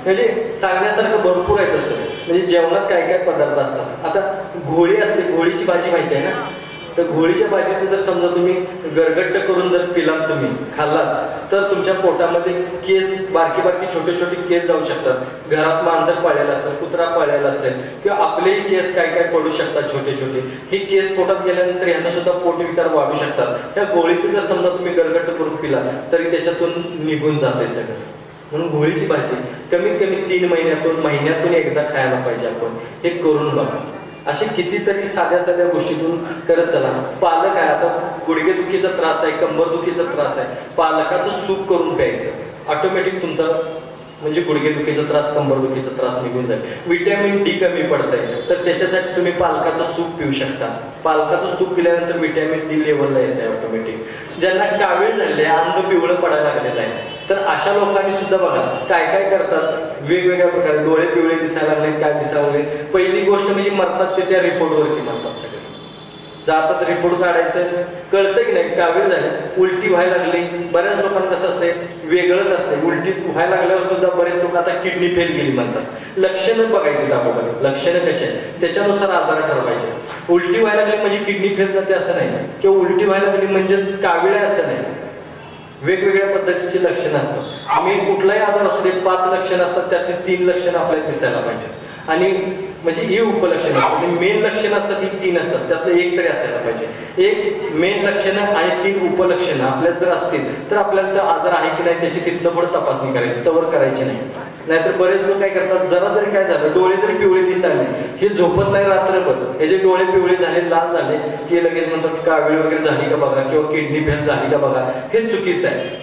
म्हणजे सांगण्यासारखं भरपूर आहे तसं. म्हणजे जेवणात काय काय पदार्थ असतात. आता घोळी असते, घोळीची भाजी माहिती आहे ना. तर घोळीच्या भाजीचं जर समजा तुम्ही गरगट्ट करून जर पिलात, तुम्ही खाल्लात, तर तुमच्या पोटामध्ये केस, बारकी बारकी छोटे छोटे केस जाऊ शकतात. घरात मांजर पाळलेला असेल, कुत्रा पाळलेला असेल, किंवा आपलेही केस काय काय पडू शकतात छोटे छोटे. हे केस पोटात गेल्यानंतर यांना सुद्धा पोटविकार वाढू शकतात. त्या गोळीचं जर समजा तुम्ही गरगट्ट करून पिला तरी त्याच्यातून निघून जाते सगळं. म्हणून घोळीची भाजी कमीत कमी 3 महिन्यातून एकदा खायला पाहिजे आपण. हे करून बघा. असे कितीतरी साध्या साध्या गोष्टीतून करत चला. पालक आहे, आता गुडघेदुखीचा त्रास आहे, कंबरदुखीचा त्रास आहे, पालकाचं सूप करून प्यायचं. ऑटोमॅटिक तुमचा म्हणजे गुडघेदुखीचा त्रास, कंबरदुखीचा त्रास निघून जाईल. विटॅमिन डी कमी पडतंय तर त्याच्यासाठी तुम्ही पालकाचं सूप पिऊ शकता. पालकाचं सूप पिल्यानंतर विटॅमिन डी लेवलला येत आहे ऑटोमॅटिक. ज्यांना कावीळ झाले, अंग पिवळं पडायला लागलेलं आहे, तर अशा लोकांनी सुद्धा बघा काय काय करतात. वेगवेगळ्या प्रकारे डोळे पिवळे दिसायला लागले, काय दिसायला लागले. पहिली गोष्ट म्हणजे मरतात ते त्या रिपोर्टवरती मरतात. सगळे जातात रिपोर्ट काढायचं, कळतं की नाही कावीळ झाले, उलटी व्हायला लागली. बऱ्याच लोकांना कसं असते, वेगळंच असते. उलटी व्हायला लागल्यावर सुद्धा बरेच लोक आता किडनी फेल गेली म्हणतात. लक्षणं बघायची दाखवतात, लक्षणं कशी आहेत त्याच्यानुसार आजार ठरवायचे. उलटी व्हायला लागली म्हणजे किडनी फेल जाते असं नाही, किंवा उलटी व्हायला लागली म्हणजेच कावीळ आहे असं नाही. वेगवेगळ्या पद्धतीची लक्षणं असतात. आम्ही कुठलाही आजार असू दे 5 लक्षणं असतात, त्यातली 3 लक्षणं आपल्याला दिसायला पाहिजे. आणि म्हणजे ही उपलक्षणं असतात. मेन लक्षणं असतात ही 3 असतात, त्यातलं एक तरी असायला पाहिजे. एक मेन लक्षणं आणि 3 उपलक्षणं आपल्याला जर असतील तर आपल्याला तो आजार आहे की नाही त्याची तिथनं पुढे तपासणी करायची, तवर करायची नाही. नाहीतर बरेच लोक काय करतात, जरा जरी काय झालं, डोळे जरी पिवळे दिसायला हे झोपत नाही रात्रभर, याचे डोळे पिवळे झाले, लाल झाले की लगेच म्हणतात कावीळ वगैरे झाली का बघा, किंवा किडनी फेल झाली का बघा. हे चुकीचं आहे.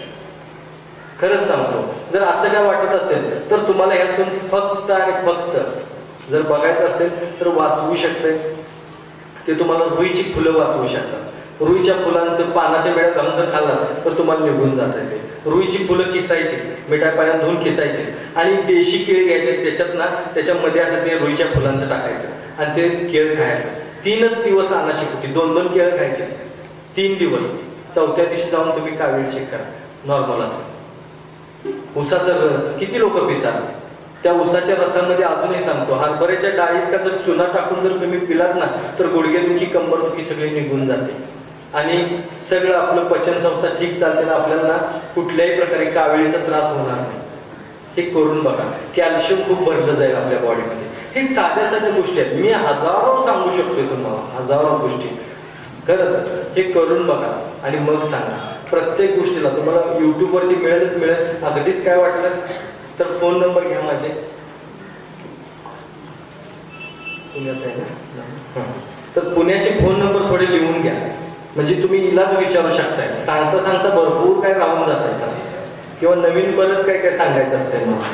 खरंच सांगतो, जर असं काय वाटत असेल तर तुम्हाला ह्यातून फक्त आणि फक्त जर बघायचं असेल तर वाचवू शकते ते तुम्हाला रुईची फुलं वाचवू शकतात. रुईच्या फुलांचं पानाच्या वेळेत घालून जर खाल्लं तर तुम्हाला निघून जात आहे. ते रुईची फुलं किसायची, मिठाई पाण्यात धुवून किसायचे आणि देशी केळ घ्यायचे, त्याच्यात ना त्याच्यामध्ये असं ते रुईच्या फुलांचं टाकायचं आणि ते केळ खायचं. 3च दिवस अनाशी कुठे 2-2 केळ खायचे 3 दिवस. 4थ्या दिवशी जाऊन तुम्ही कावीळ चेक करा, नॉर्मल असेल. उसाचा रस किती लोक पितात, त्या उसाच्या रसामध्ये अजूनही सांगतो, हरभऱ्याच्या डाळीत का जर चुना टाकून जर तुम्ही पिलात ना तर गुडघेदुखी, कंबरदुखी सगळी निघून जाते आणि सगळं आपलं पचन संस्था ठीक चालते. आपल्याला ना कुठल्याही प्रकारे काविळीचा त्रास होणार नाही. हे करून बघा. कॅल्शियम खूप भरलं जाईल आपल्या बॉडीमध्ये. हे साध्या साध्या गोष्टी आहेत. मी हजारो सांगू शकतोय तुम्हाला, हजारो गोष्टी. खरंच हे करून बघा आणि मग सांगा. प्रत्येक गोष्टीला तुम्हाला युट्यूबवरती मिळेलच मिळेल. अगदीच काय वाटलं तर फोन नंबर घ्या माझे, पुण्याचा आहे ना, तर पुण्याचे फोन नंबर थोडे लिहून घ्या. म्हणजे तुम्ही इलाज विचारू शकताय. सांगता सांगता भरपूर काय राहून जात आहे असं, किंवा नवीन बरंच काय काय सांगायचं असतंय. मला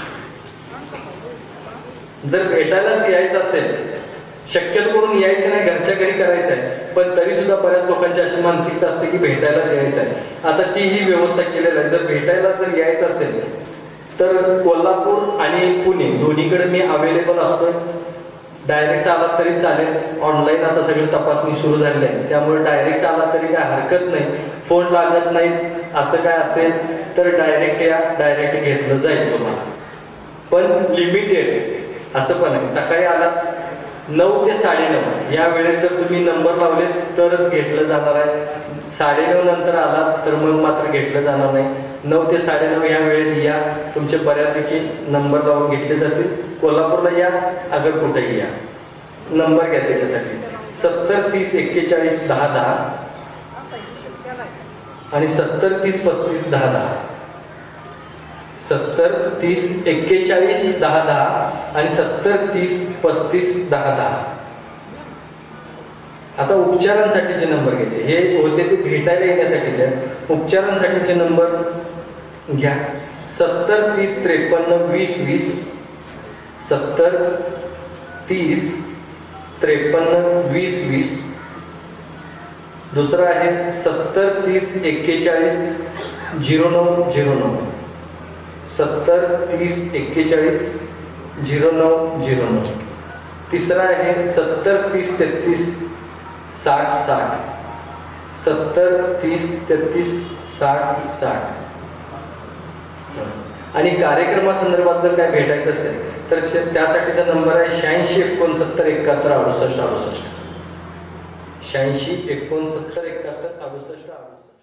जर भेटायलाच यायचं असेल, शक्यतो करून यायचं नाही, घरच्या घरी करायचं आहे, पण तरी सुद्धा बऱ्याच लोकांची अशी मानसिकता असते की भेटायलाच यायचं आहे. आता ती ही व्यवस्था केलेली आहे. जर भेटायला जर यायचं असेल तर कोल्हापूर आणि पुणे दोन्हीकडे मी अवेलेबल असतोय. डायरेक्ट आला तरी चालेल, ऑनलाईन आता सगळी तपासणी सुरू झाली आहे, त्यामुळे डायरेक्ट आला तरी काय हरकत नाही. फोन लागत नाही असं काय असेल तर डायरेक्ट या, डायरेक्ट घेतलं जाईल तुम्हाला. पण लिमिटेड असं पण आहे. सकाळी आलात 9 ते 9:30 या वेळेत जर तुम्ही नंबर लावले तरच घेतलं जाणार आहे. 9:30 नंतर आलात तर मग मात्र घेतलं जाणार नाही. 9 ते 9:30 या वेळेत या, तुमचे बऱ्यापैकी नंबर लावून घेतले जातील. कोल्हापूरला या, अगर कुठेही या. नंबर घ्या त्याच्यासाठी 70 30 41 10 10 आणि 70 30 35 10 10. 70 30 41 10 10 आणि 70 30 35 10 10. आता उपचारांसाठीचे नंबर घ्यायचे. हे होते ते भेटायला येण्यासाठीचे. उपचारांसाठीचे नंबर घ्या 70 30 53 20 20. 70 30 53 20 20. दुसरा आहे 70 30 41 09 09. 70 30 41 09 09. तिसरा आहे 70 30 33 60 60. 70 30 33 60 60. आणि कार्यक्रमासंदर्भात जर काय भेटायचं असेल तर त्यासाठीचा नंबर आहे 86 69 71 68 68 86 69 71 68.